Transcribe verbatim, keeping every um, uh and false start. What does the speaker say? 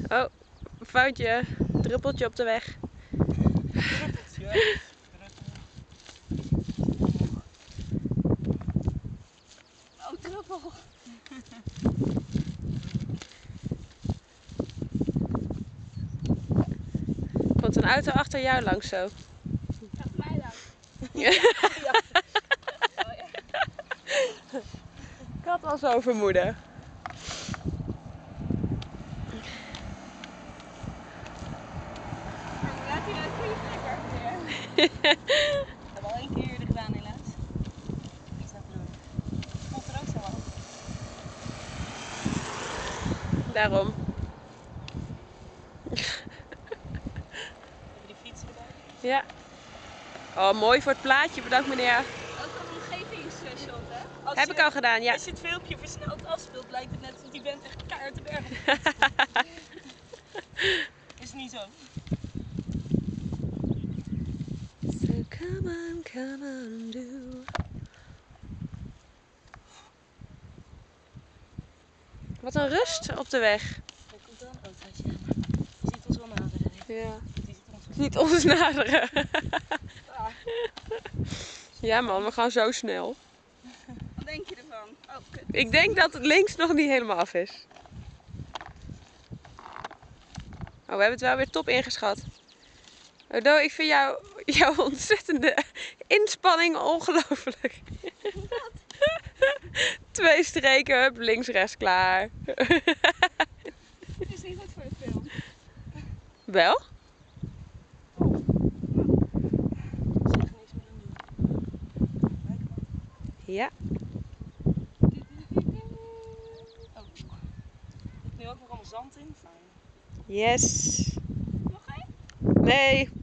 Oh, foutje. Druppeltje op de weg. Druppeltje. Oh, druppel. Komt een auto achter jou langs zo. Achter mij dan. Ja. Ja. Oh, ja. Ik had al zo vermoeden. Laat hij een goede plek weer. Dat hebben we al één keer eerder gedaan helaas. Iets naar te doen. Komt er ook zo af. Daarom. Even die fietsen erbij. Ja. Oh, mooi voor het plaatje. Bedankt meneer. Ook een omgevingsshot, hè? Als Heb je, ik al gedaan, ja. Als je het filmpje versneld afspeelt, lijkt het net alsof die bent echt keihard de berg op. Is niet zo. So come on, come on, do. Wat een rust op de weg. Er komt wel een autootje aan. Je ziet ons wel naderen. Ja. Die ziet ons wel. Niet ons naderen. Ah, Ja man, we gaan zo snel. wat denk je ervan? Oh, kut. Ik denk dat het links nog niet helemaal af is. Oh, we hebben het wel weer top ingeschat. Odo, ik vind jou, jouw ontzettende inspanning ongelooflijk. Twee streken, hup, links, rechts, klaar. Het is niet goed voor de film. Wel? Zeg niks meer aan doen. Kijk maar. Ja. Oh. Er zit nu ook nog allemaal zand in. Fijn. Yes. Nog één? Nee,